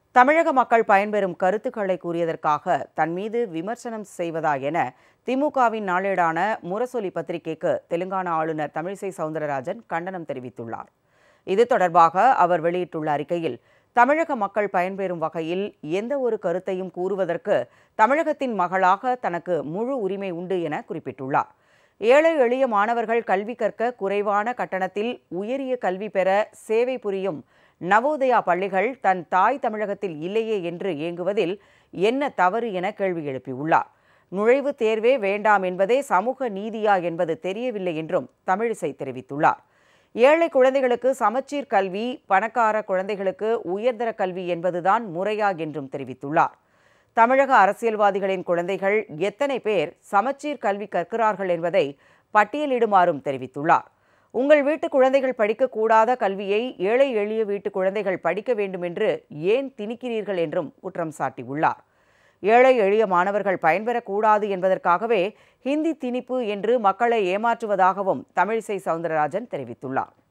தமிழக மக்கள் பயன்பெறும் கருத்துக்களை கூறியதற்காக தன் மீது விமர்சனம் செய்வதா என திமுகவின் நாளேடான முரசொலி பத்திரிகைக்கு தெலுங்கானா ஆளுநர் தமிழிசை சவுந்தரராஜன் கண்டனம் தெரிவித்துள்ளார். இது தொடர்பாக அவர் வெளியிட்டுள்ள அறிக்கையில், தமிழக மக்கள் பயன்பெறும் வகையில் எந்த ஒரு கருத்தையும் கூறுவதற்கு தமிழகத்தின் மகளாக தனக்கு முழு உரிமை உண்டு என குறிப்பிட்டுள்ளார். ஏழை எளிய மாணவர்கள் கல்வி கற்க குறைவான கட்டணத்தில் உயரிய கல்வி பெற சேவை புரியும் நவோதயா பள்ளிகள் தன் தாய் தமிழகத்தில் இல்லையே என்று ஏங்குவதில் என்ன தவறு என கேள்வி எழுப்பியுள்ளார். நுழைவுத் தேர்வே வேண்டாம் என்பதே சமூக நீதியா என்பது தெரியவில்லை என்றும் தமிழிசை தெரிவித்துள்ளார். ஏழை குழந்தைகளுக்கு சமச்சீர் கல்வி, பணக்கார குழந்தைகளுக்கு உயர்தர கல்வி என்பதுதான் முறையா என்றும் தெரிவித்துள்ளார். தமிழக அரசியல்வாதிகளின் குழந்தைகள் எத்தனை பேர் சமச்சீர் கல்வி கற்கிறார்கள் என்பதை பட்டியலிடுமாறும் தெரிவித்துள்ளார். உங்கள் வீட்டு குழந்தைகள் படிக்கக்கூடாத கல்வியை ஏழை எளிய வீட்டு குழந்தைகள் படிக்க வேண்டும் என்று ஏன் திணிக்கிறீர்கள் என்றும் குற்றம் சாட்டியுள்ளார். ஏழை எளிய மாணவர்கள் பயன்பெறக்கூடாது என்பதற்காகவே ஹிந்தி திணிப்பு என்று மக்களை ஏமாற்றுவதாகவும் தமிழிசை சவுந்தரராஜன் தெரிவித்துள்ளார்.